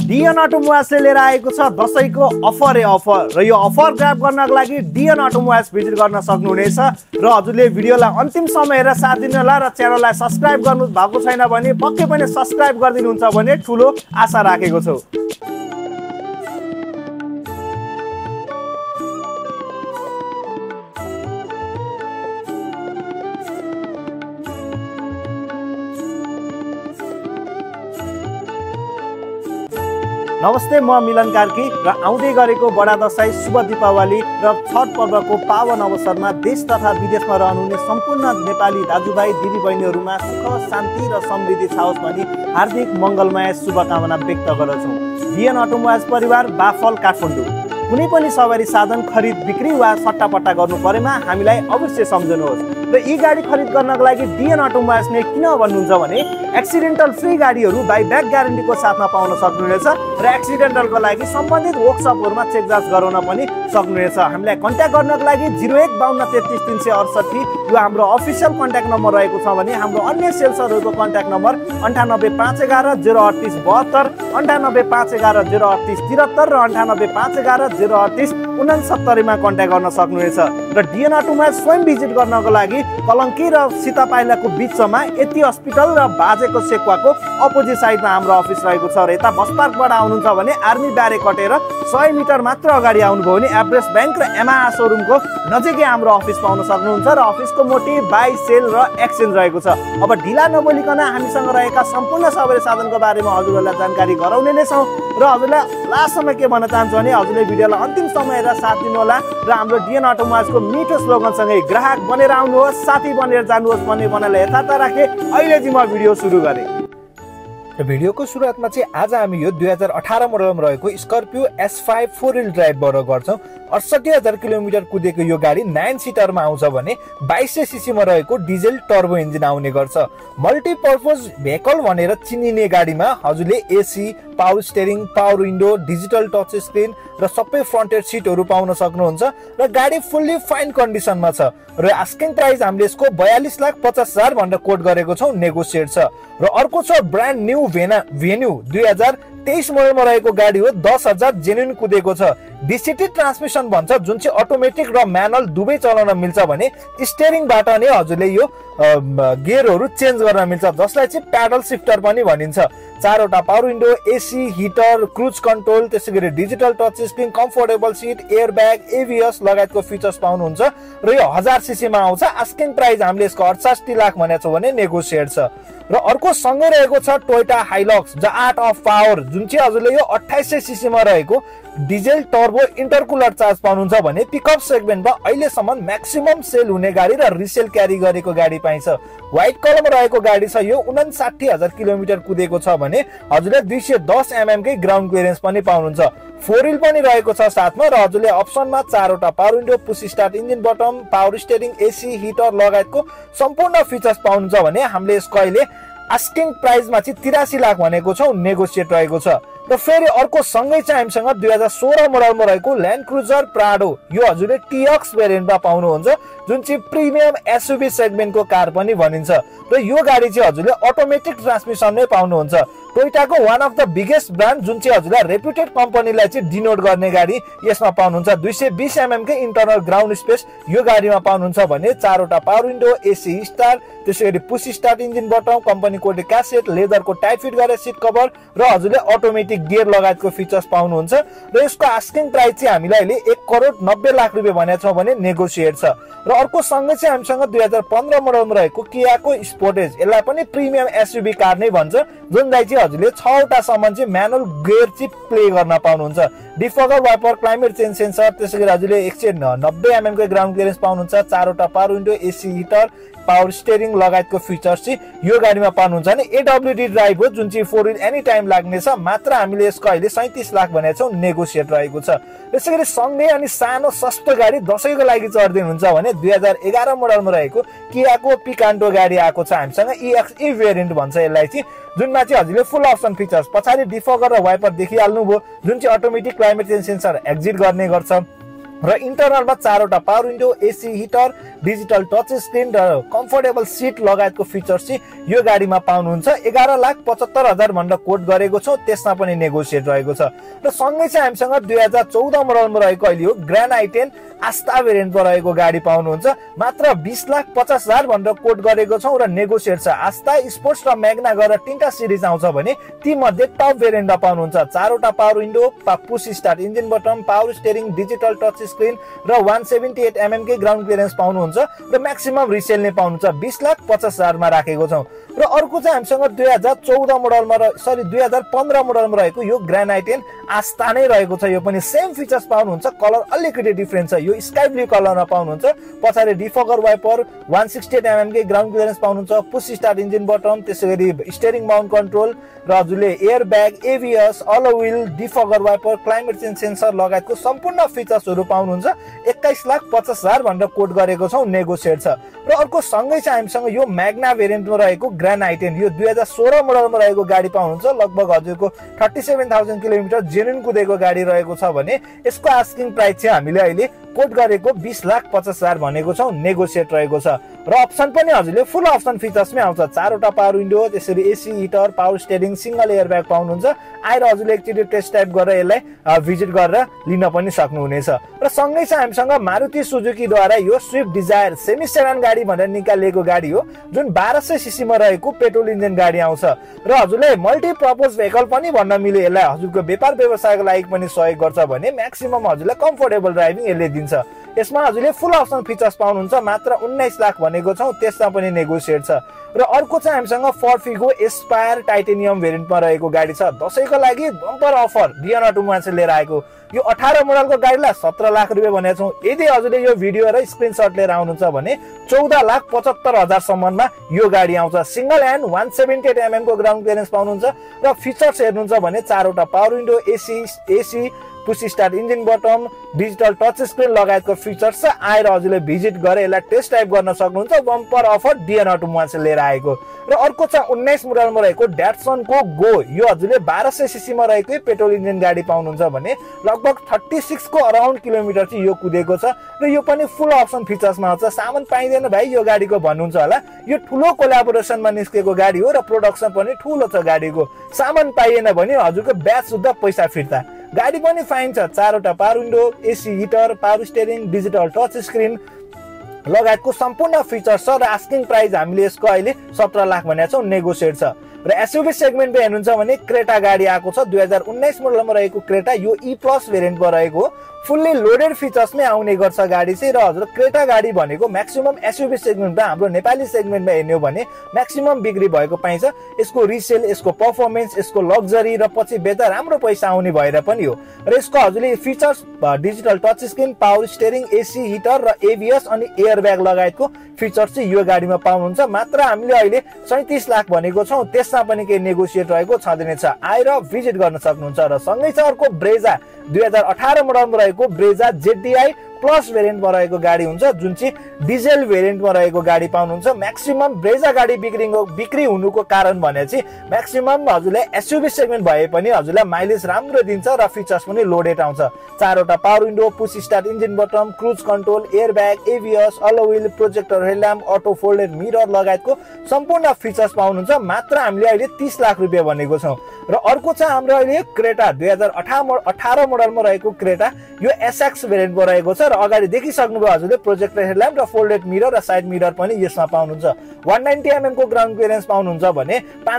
डिएन अटोमोबाइल्सले लिएर आएको छ दशैंको अफर र यो अफर ग्राब गर्नको लागि डिएन अटोमोबाइल्स भिजिट गर्न सक्नुहुनेछ र हजुरले भिडियोलाई अन्तिम समय हेरेर साथ दिनु होला र च्यानललाई सब्स्क्राइब गर्नु भएको छैन भने पक्कै पनि सब्स्क्राइब गरिदिनुहुन्छ भने ठूलो आशा राखेको छु। नमस्ते, म मिलन कार्की र आउँदै गरेको बडा दशैं, शुभ दीपावली र छठ पर्वको पावन अवसरमा देश तथा विदेशमा रहनुहुने सम्पूर्ण नेपाली दाजुभाइ दिदीबहिनीहरूमा सुख शान्ति र समृद्धि छाओस् भनी हार्दिक मङ्गलमय शुभकामना व्यक्त गर्दछु। डिएन अटोमोबाइल्स परिवार, बाफल, काठमाडौँ। कुनै पनि सवारी साधन खरिद बिक्री वा सट्टापट्टा गर्नु परेमा हामीलाई अवश्य सम्झनुहोस् र यी गाडी खरिद गर्नको लागि डिएन अटोमोबाइल्सले किन भन्नुहुन्छ भने एक्सिडेन्टल फ्री गाडीहरू बाई ब्याक ग्यारेन्टीको साथमा पाउन सक्नुहुनेछ र एक्सिडेन्टलको लागि सम्बन्धित वर्कसपहरूमा चेक जाँच गराउन पनि सक्नुहुनेछ। हामीलाई कन्ट्याक्ट गर्नको लागि 0152 33368 यो हाम्रो अफिसियल कन्ट्याक्ट नम्बर रहेको छ भने हाम्रो अन्य सेल्सहरूको कन्ट्याक्ट नम्बर 98511038 72, 98511038 73 र 98511038 69 मा कन्ट्याक्ट गर्न सक्नुहुनेछ र डिएन अटोमोबाइल्स स्वयं भिजिट गर्नको लागि कलंकी र सीतापाइलाको बीचमा यति हस्पिटल र बाजेको सेक्वाको अपोजिट साइडमा हाम्रो अफिस रहेको छ र यता बस पार्कबाट आउनुहुन्छ भने आर्मी ब्यारेक कटेर 100 मिटर मात्र अगाडि आउनुभयो भने एभरेज बैंक र एमआई शोरूमको नजिकै हाम्रो अफिस पाउन सक्नुहुन्छ र अफिसको मोटिभ बाई, सेल र एक्सचेन्ज रहेको छ। अब ढिला नबोलिकन हामीसँग रहेका सम्पूर्ण सवारी साधनको बारेमा हजुरहरूलाई जानकारी गराउने नै छौँ र हजुरलाई लास्टसम्म के भन्न चाहन्छु भने हजुरले भिडियोलाई अन्तिम समय हेरेर साथ दिनु होला र हाम्रो डिएन अटोमोबाइल्सको मिठो स्लोगनसँगै ग्राहक बनेर आउनुहोस्, साथी बनेर जानुहोस् भन्ने बनाइलाई यथार्थ राखे अहिले चाहिँ म भिडियो सुरु गरेँ। र भिडियोको सुरुवातमा चाहिँ आज हामी यो 2018 मोडलमा रहेको स्कर्पियो S5 4 व्हील ड्राइभबाट गर्छौँ। 68,000 किलोमिटर कुदेको यो गाडी 9 सिटरमा आउँछ भने 2200 सीसीमा रहेको डिजेल टर्बो इन्जिन आउने गर्छ। मल्टिपर्पज भेहिकल भनेर चिनिने गाडीमा हजुरले AC, power steering, power window, digital touch screen र सबै फ्रन्टेड सिटहरू पाउन सक्नुहुन्छ र गाडी फुल्ली फाइन कन्डिसनमा छ र आस्किङ प्राइस हामीले यसको 42,50,000 भनेर कोट गरेको छौँ, नेगोसिएट छ। र अर्को छ ब्रान्ड न्यू भेन्यू 2023 मोडलमा रहेको गाडी हो, 10,000 जेन्युन कुदेको छ। डिसिटी ट्रान्समिसन भन्छ जुन चाहिँ अटोमेटिक र म्यानुअल दुवै चलाउन मिल्छ भने स्टेरिङबाट नै हजुरले यो गियरहरू चेन्ज गर्न मिल्छ जसलाई चाहिँ प्याडल सिफ्टर पनि भनिन्छ। 4वटा power window, AC, heater, cruise control, त्यसै गरी digital touch screen, comfortable seat, air bag, ABS लगायतको फिचर्स पाउनुहुन्छ र यो 1000 सीसीमा आउँछ। आस्किङ प्राइस हामीले यसको 68 लाख भनेको छौँ भने नेगोसिएट छ। र अर्को सँगै रहेको छ Toyota Hilux the art of power जुन चाहिँ हजुरले यो 2800 सीसीमा रहेको डिजेल टर्बो इन्टरकुलर चार्ज पाउनुहुन्छ भने पिकअप सेगमेन्टमा अहिलेसम्म म्याक्सिमम सेल हुने गाडी र रिसेल क्यारी गरेको गाडी पाइन्छ। व्हाइट कलरमा रहेको गाडी छ यो, 59,000 किलोमिटर कुदेको छ भने हजुरले 210 mm कै ग्राउन्ड क्लियरेन्स पनि पाउनुहुन्छ। 4 व्हील पनि रहेको छ साथमा र हजुरले अप्सनमा 4वटा power window, push start engine button, power steering, AC, heater लगायतको सम्पूर्ण फिचर्स पाउनुहुन्छ भने हामीले यसको अहिले आस्किङ प्राइसमा चाहिँ 83 लाख भनेको छौँ, नेगोसिएट रहेको छ। र फेरि अर्को सँगै चाहिँ हामीसँग 2016 मोडलमा रहेको ल्यान्ड क्रुजर प्राडो, यो हजुरले टिएक्स भेरिएन्टमा पाउनुहुन्छ जुन चाहिँ प्रिमियम एसयुभी सेगमेन्टको कार पनि भनिन्छ र यो गाडी चाहिँ हजुरले अटोमेटिक ट्रान्समिसनमै पाउनुहुन्छ। टोयोटाको one of the biggest brand जुन चाहिँ हजुरलाई रेप्युटेड कम्पनीलाई चाहिँ डिनोट गर्ने गाडी यसमा पाउनुहुन्छ। 220 mm कै इन्टरनल ग्राउन्ड स्पेस यो गाडीमा पाउनुहुन्छ भने 4वटा पावर विन्डो, एसी स्टार, त्यसै गरी push start engine button, company code cassette, लेदरको टाइट फिट गरेर सिट कभर र हजुरले अटोमेटिक गियर लगायतको फिचर्स पाउनुहुन्छ र यसको आस्किङ प्राइस चाहिँ हामीलाई अहिले 1,90,00,000 रुपियाँ भनेको छौँ भने नेगोसिएट छ। र अर्को सँगै चाहिँ हामीसँग 2015 मोडलमा रहेको कियाको स्पोर्टेज, यसलाई पनि प्रिमियम एसयुभी कार नै भन्छ जुनलाई चाहिँ हजुरले 6वटा सम्म चाहिँ म्यानुअल गियर चाहिँ प्ले गर्न पाउनुहुन्छ। Defogger wiper, climate change sensor, त्यसै गरी हजुरले 190 mm कै ग्राउन्ड क्लियरेन्स पाउनुहुन्छ। 4वटा power window, AC, heater, power steering लगायतको फिचर्स चाहिँ यो गाडीमा पाउनुहुन्छ भने एडब्ल्युडी ड्राइभ हो जुन चाहिँ 4 व्हील एनी टाइम लाग्नेछ। मात्र हामीले यसको अहिले 37 लाख भनेको छौँ, नेगोसिएट रहेको छ। त्यसै गरी सँगै अनि सानो सस्तो गाडी दशैंको लागि चढ्दिनुहुन्छ भने 2011 मोडलमा रहेको कियाको पिकान्टो गाडी आएको छ हामीसँग, EXE भेरिएन्ट भन्छ यसलाई चाहिँ, जुनमा चाहिँ हजुरले फुल अप्सन फिचर्स, पछाडि डिफगर र वाइपर देखिहाल्नु भयो जुन चाहिँ automatic climate change sensor exit गर्ने गर्छ। र इन्टरनलमा 4वटा power window, AC heater, digital touch screen र कम्फर्टेबल सिट लगायतको फिचर्स चाहिँ यो गाडीमा पाउनुहुन्छ। 11,75,000 भनेर कोट गरेको छौँ, त्यसमा पनि नेगोसिएट रहेको छ। र सँगै चाहिँ हामीसँग 2014 मोडलमा रहेको अहिले यो ग्रान्ड i10 आस्था भेरिएन्टमा रहेको गाडी पाउनुहुन्छ। मात्र 20,50,000 भनेर कोट गरेको छौँ र नेगोसिएट छ। आस्था, स्पोर्ट्स र म्याग्ना गरेर 3टा सिरिज आउँछ भने ती मध्ये टप भेरिएन्टमा पाउनुहुन्छ। 4वटा power window, push start engine button, power steering, digital touch screen र 178 mm के ग्राउन्ड क्लियरेन्स पाउनुहुन्छ र म्याक्सिमम रिसेल नै पाउनुहुन्छ। 20,50,000 मा राखेको छौँ। र अर्को चाहिँ हामीसँग 2014 मोडलमा 2015 मोडलमा रहेको यो ग्रान्ड i10 आस्था नै रहेको छ। यो पनि सेम फिचर्स पाउनुहुन्छ, कलर अलिकति डिफरेन्ट छ। यो स्काई ब्लू कलरमा पाउनुहुन्छ। पछाडि डिफगर वाइपर, 168 mm के ग्राउन्ड क्लियरेन्स पाउनुहुन्छ, पुश स्टार्ट इन्जिन बटन, त्यसैगरी स्टियरिङ माउन्ट कन्ट्रोल र हजुरले air bag, ABS, alloy wheel, defogger wiper, climate change sensor लगायतको सम्पूर्ण फिचर्सहरू पाउनुहुन्छ। 21,50,000 भनेर कोट गरेको छौँ, नेगोसिएट छ। र अर्को सँगै चाहिँ हामीसँग यो म्याग्ना भेरिएन्टमा रहेको ग्रान्ड i10 यो 2016 मोडलमा रहेको गाडी पाउनुहुन्छ। लगभग हजुरको 37,000 किलोमिटर जेन्युन कुदेको गाडी रहेको छ भने यसको आस्किङ प्राइस चाहिँ हामीले अहिले कोट गरेको 20,50,000 भनेको छौँ, नेगोसिएट रहेको छ। र अप्सन पनि हजुरले फुल अप्सन फिचर्समै आउँछ। 4वटा पावर विन्डो, त्यसरी AC heater, power steering, single air bag पाउनुहुन्छ। आएर हजुरले एकचोटि टेस्ट ड्राइभ गरेर यसलाई भिजिट गरेर लिन पनि सक्नुहुनेछ। र सँगै चाहिँ हामीसँग मारुति सुजुकीद्वारा यो स्विफ्ट डिजायर सेमी सेडान गाडी भनेर निकालिएको गाडी हो, जुन 1200 सीसी मा रहेको पेट्रोल इन्जिन गाडी आउँछ। र हजुरले मल्टिपर्पज भेहिकल पनि भन्न मिल्यो यसलाई। हजुरको व्यापार व्यवसायको लागि पनि सहयोग गर्छ भने म्याक्सिमम हजुरलाई कम्फर्टेबल ड्राइभिङ यसले दिन्छ। यसमा हजुरले फुल अप्सन फिचर्स पाउनुहुन्छ। मात्र 19 लाख भनेको छौँ, त्यसमा पनि नेगोसिएट छ। र अर्को चाहिँ हामीसँग फोर्ड फिगो एस्पायर टाइटेनियम भेरिएन्टमा रहेको गाडी छ। दसैँको लागि बम्पर अफर बियन अटोमोबाइल्स लिएर आएको यो 18 मोडलको गाडीलाई 17 लाख रुपियाँ भनेको छौँ। यदि हजुरले यो भिडियो र स्क्रिनसट लिएर आउनुहुन्छ भने 14,75,000 सम्ममा यो गाडी आउँछ। सिंगल ह्यान्ड 178 mm को ग्राउन्ड क्लियरेन्स पाउनुहुन्छ। र फिचर्स हेर्नुहुन्छ भने 4वटा power window, AC, push start engine button, digital touch screen लगायतको फिचर्स छ। आएर हजुरले भिजिट गरेर यसलाई टेस्ट ड्राइभ गर्न सक्नुहुन्छ। बम्पर अफर डिएन अटोमोबाइल्स लिएर आएको। र अर्को छ 19 मोडलमा रहेको ड्याटसनको गो। यो हजुरले 1200 सीसी मा रहेको पेट्रोल इन्जिन गाडी पाउनुहुन्छ भने लगभग 36 को अराउन्ड किलोमिटर चाहिँ यो कुदेको छ। र यो पनि फुल अप्सन फिचर्समा आउँछ। सामान पाइँदैन भाइ यो गाडीको भन्नुहुन्छ होला। यो ठुलो कोलाबोरेसनमा निस्केको गाडी हो र प्रोडक्सन पनि ठुलो छ गाडीको। सामान पाइएन भने हजुरको ब्याज सुद्धा पैसा फिर्ता। गाडी पनि फाइन छ। 4वटा power window, AC heater, power steering, digital touch screen लगायतको सम्पूर्ण फिचर्स छ। र आस्किङ प्राइस हामीले यसको अहिले 17 लाख भनेको छौँ, नेगोसिएट छ। र एसयुभी सेगमेन्टमा हेर्नुहुन्छ भने क्रेटा गाडी आएको छ। 2019 मोडलमा रहेको क्रेटा यो E+ भेरिएन्टमा रहेको फुल्ली लोडेड फिचर्समै आउने गर्छ गाडी चाहिँ। र हजुर क्रेटा गाडी भनेको म्याक्सिमम एसयुभी सेगमेन्टमा हाम्रो नेपाली सेगमेन्टमा हेर्ने हो भने म्याक्सिमम बिक्री भएको पाइन्छ। यसको रिसेल, यसको पर्फर्मेन्स, यसको लग्जरी र पछि बेच्दा राम्रो पैसा आउने भएर पनि हो। र यसको हजुरले features digital touch screen, power steering, AC heater र एभिएस अनि एयर ब्याग लगायतको फिचर्स चाहिँ यो गाडीमा पाउनुहुन्छ। मात्र हामीले अहिले 37 लाख भनेको छौँ, त्यसमा पनि केही नेगोसिएट रहेको छँदैछ। आएर भिजिट गर्न सक्नुहुन्छ। र सँगै छ अर्को ब्रेजा 2018 मोडलमा रहेको ब्रेजा जेडीआई प्लस भेरिएन्टमा रहेको गाडी हुन्छ, जुन चाहिँ डिजेल भेरिएन्टमा रहेको गाडी पाउनुहुन्छ। म्याक्सिमम ब्रेजा गाडी बिक्री हुनुको कारण भने चाहिँ म्याक्सिमम हजुरले एसयुभी सेगमेन्ट भए पनि हजुरलाई माइलेज राम्रो दिन्छ र फिचर्स पनि लोडेड आउँछ। 4वटा power window, push start engine button, cruise control, air bag, ABS, alloy wheel, projector headlamp, auto folded mirror लगायतको सम्पूर्ण फिचर्स पाउनुहुन्छ। मात्र हामीले अहिले 30 लाख रुपियाँ भनेको छौँ। र अर्को चाहिँ हाम्रो अहिले क्रेटा 2018 मोडलमा रहेको क्रेटा यो एसएक्स भेरिएन्टमा रहेको छ। र अगाडि देखिसक्नुभयो हजुरले प्रोजेक्टर हेडल्याम्प र फोल्डेड मिरर र साइड मिरर पनि यसमा पाउनुहुन्छ। 190 mm को ग्राउन्ड क्लियरेन्स पाउनुहुन्छ भने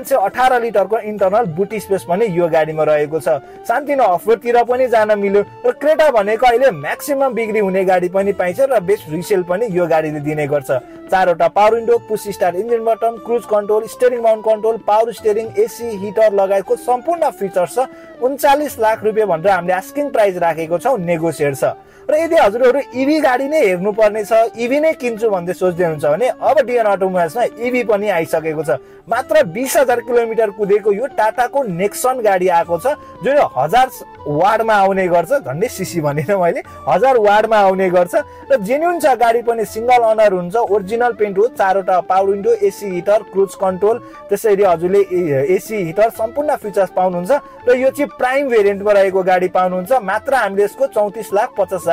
518 लिटरको इन्टरनल बुटी स्पेस पनि यो गाडीमा रहेको छ। सानोतिनो अफरोडतिर पनि जान मिल्यो। र क्रेटा भनेको अहिले म्याक्सिमम बिक्री हुने गाडी पनि पाइन्छ र बेस्ट रिसेल पनि यो गाडीले दिने गर्छ। 4वटा power window, push start engine button, cruise control, steering mount control, power steering, AC heater लगायतको सम्पूर्ण फिचर्स छ। 39 लाख रुपियाँ भनेर हामीले आस्किङ प्राइस राखेको छौँ, नेगोसिएट छ। र यदि हजुरहरू इभी गाडी नै हेर्नुपर्ने छ, इभी नै किन्छु भन्दै सोच्दै हुनुहुन्छ भने अब डिएन अटोमोबाइल्समा इभी पनि आइसकेको छ। मात्र 20,000 किलोमिटर कुदेको यो टाटाको नेक्सन गाडी आएको छ, जुन 1000 वाटमा आउने गर्छ। झन्डै सीसी भनेर मैले 1000 वाटमा आउने गर्छ र जेन्युन छ गाडी पनि। सिंगल ओनर हुन्छ, ओरिजिनल पेन्ट हो। 4वटा power window, AC heater, cruise control, त्यसैले हजुरले एसी हिटर सम्पूर्ण फिचर्स पाउनुहुन्छ। र यो चाहिँ प्राइम भेरिएन्टमा रहेको गाडी पाउनुहुन्छ। मात्र हामीले यसको 34,50,000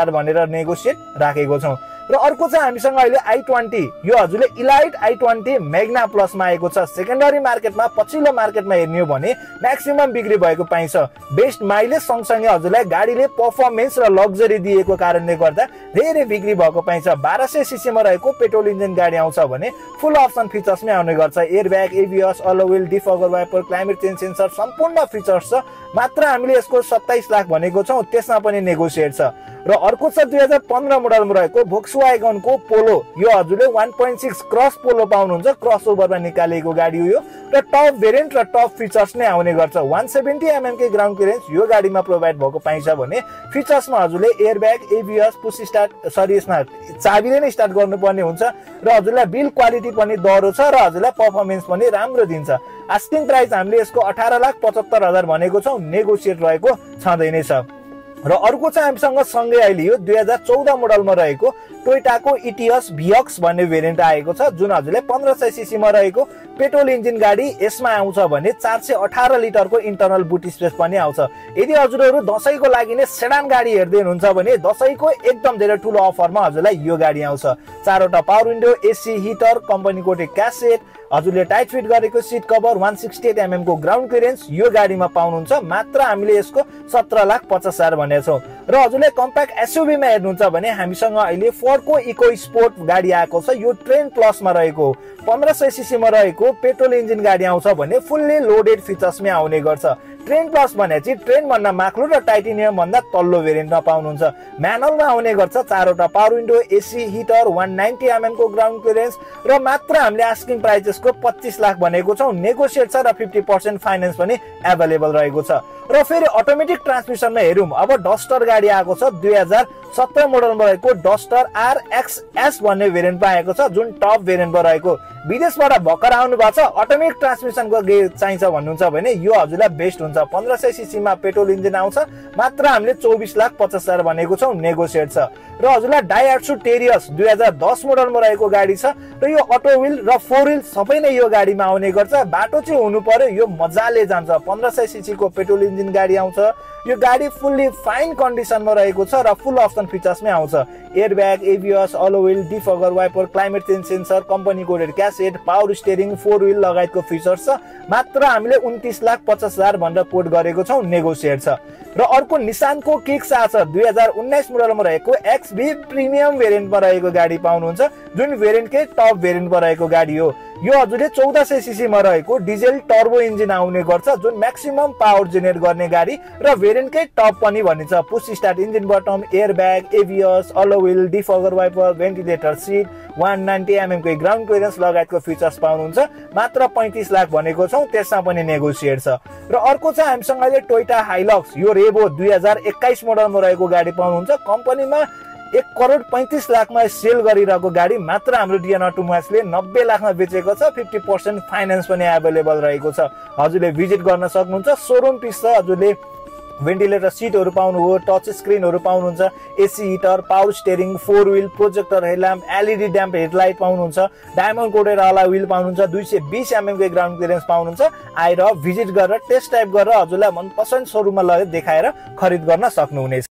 50,000 भनेर नेगोसिएट राखेको छौं। र अर्को चाहिँ हामीसँग अहिले i20 यो हजुरले इलाइट i20 मैग्ना प्लसमा आएको छ। सेकेन्डरी मार्केटमा पछिल्लो मार्केटमा हेर्ने हो भने म्याक्सिमम बिक्री भएको पाइन्छ। बेस्ट माइलेज सँगसँगै हजुरलाई गाडीले परफर्मेन्स र लग्जरी दिएको कारणले गर्दा धेरै बिक्री भएको पाइन्छ। 1200 सीसी मा रहेको पेट्रोल इन्जिन गाडी आउँछ भने फुल अप्सन फिचर्समै आउने गर्छ। Airbag, ABS, alloy wheel, defogger wiper, climate change sensor सम्पूर्ण फिचर्स छ। मात्र हामीले यसको 27 लाख भनेको छौं, त्यसमा पनि नेगोसिएट छ। र अर्को छ 2015 मोडलमा रहेको भोक्सवागनको पोलो। यो हजुरले 1.6 क्रस पोलो पाउनुहुन्छ। क्रस ओभरमा निकालेको गाडी हो यो र टप भेरिएन्ट र टप फिचर्स नै आउने गर्छ। 170 mm के ग्राउन्ड क्लियरेन्स यो गाडीमा प्रोभाइड भएको पाइन्छ भने फिचर्समा हजुरले एयरब्याग, एबीएस, पुश स्टार्ट यसमा चाबीले नै स्टार्ट गर्नुपर्ने हुन्छ र हजुरलाई बिल्ड क्वालिटी पनि दरो छ र हजुरलाई परफर्मेन्स पनि राम्रो दिन्छ। आस्किङ प्राइस हामीले यसको 18,75,000 भनेको छौं, नेगोसिएट रहेको छँदै नै छ। र अर्को चाहिँ हामीसँग सँगै अहिले यो 2014 मोडलमा रहेको टोयोटाको इटिएस भिएक्स भन्ने भेरिएन्ट आएको छ, जुन हजुरले 1500 सीसी मा रहेको पेट्रोल इन्जिन गाडी। यसमा आउँछ भने 418 लिटरको इन्टरनल बुट स्पेस पनि आउँछ। यदि हजुरहरू दशैंको लागि नै सेडान गाडी हेर्दै हुनुहुन्छ भने दशैंको एकदम धेरै ठूलो अफरमा हजुरलाई यो गाडी आउँछ। 4वटा power window, AC, heater, company coated cassette, हजुरले टाइट फिट गरेको सिट कभर, 168 mm को ग्राउन्ड क्लियरेन्स यो गाडीमा पाउनुहुन्छ। मात्र हामीले यसको 17,50,000 भनेको छौं। र हजुरले कम्प्याक्ट एसयुभी मा हेर्नुहुन्छ भने हामीसँग अहिले फोर्डको इको स्पोर्ट गाडी आएको छ। यो ट्रेन प्लसमा रहेको 1500 सीसी मा रहेको पेट्रोल इन्जिन गाडी आउँछ भने फुल्ली लोडेड फिचर्समै आउने गर्छ। ट्रेन प्लस भने चाहिँ ट्रेन भन्दा माक्लो र टाइटेनियम भन्दा तल्लो भेरिएन्टमा पाउनुहुन्छ। म्यानुअलमा आउने गर्छ। 4वटा power window, AC, heater, 190 mm को ग्राउन्ड क्लियरेन्स र मात्र हामीले आस्किङ प्राइस यसको 25 लाख भनेको छौं, नेगोसिएट छ र 50% फाइनान्स पनि अवेलेबल रहेको छ। र फेरि अटोमेटिक ट्रान्समिसनमा हेरौँ, अब डस्टर गाडी आएको छ। 2017 मोडलमा रहेको डस्टर RXS भन्ने भेरिएन्टमा आएको छ, जुन टप भेरिएन्टमा रहेको। विदेशबाट भर्खर आउनु भएको छ, अटोमेटिक ट्रान्समिसनको चाहिन्छ भन्नुहुन्छ भने यो हजुरलाई बेस्ट हुन्छ। 1500 सीसी मा पेट्रोल इन्जिन आउँछ। मात्र हामीले 24,50,000 भनेको छौं, नेगोसिएट छ। र हजुरलाई डाइहाट्सु टेरियस 2010 मोडलमा रहेको गाडी छ र यो अटो व्हील र 4 व्हील सबै नै यो गाडीमा आउने गर्छ। बाटो चाहिँ हुनु पर्यो, यो मजाले जान्छ। 1500 सीसी को पेट्रोल इन्जिन गाडी आउँछ। यो गाडी फुल्ली फाइन कन्डिसनमा रहेको छ र फुल अप्सन फिचर्समै आउँछ। Airbag, ABS, alloy wheel, defogger wiper, climate change sensor, company coded cassette, power steering, 4 wheel लगायतको फिचर्स छ। मात्र हामीले 29,50,000 भनेर कोड गरेको छौं, नेगोसिएट छ। र अर्को निसानको किक्स आछ। 2019 मोडलमा रहेको एक्सभी प्रिमियम भेरिएन्टमा रहेको गाडी पाउनुहुन्छ, जुन भेरिएन्टकै टप भेरिएन्टमा रहेको गाडी हो। यो हजुरले 1400 सीसी मा रहेको डिजेल टर्बो इन्जिन आउने गर्छ, जुन म्याक्सिमम पावर जेनेरेट गर्ने गाडी र भेरिएन्टकै टप पनि भनिन्छ। Push start engine button, airbag, ABS, alloy wheel, defogger wiper, ventilator seat, 190 mm को ग्राउन्ड क्लियरेन्स लगायतको फिचर्स पाउनुहुन्छ। मात्र 35 लाख भनेको छौं, त्यसमा पनि नेगोसिएट छ। र अर्को चाहिँ हामीसँग अहिले टोयोटा हाइलक्स यो रेभो 2021 मोडलमा रहेको गाडी पाउनुहुन्छ। कम्पनीमा 1,35,00,000 मा सेल गरिरहेको गाडी मात्र हाम्रो डिएन अटोमोबाइल्सले 90 लाखमा बेचेको छ। 50% फाइनान्स पनि अवेलेबल रहेको छ। हजुरले भिजिट गर्न सक्नुहुन्छ। सोरुम पिस छ। हजुरले भेन्टिलेटर सिटहरु पाउनुभयो, टच स्क्रिनहरु पाउनुहुन्छ, AC, heater, power steering, 4 wheel, projector headlamp, LED damp headlight पाउनुहुन्छ, डायमन्ड कोटेड वाला व्हील पाउनुहुन्छ, 220 mm को ग्राउन्ड क्लियरेन्स पाउनुहुन्छ। आएर भिजिट गरेर टेस्ट ड्राइभ गरेर हजुरलाई मनपसन्द सोरुममा लगेर देखाएर खरिद गर्न सक्नुहुनेछ।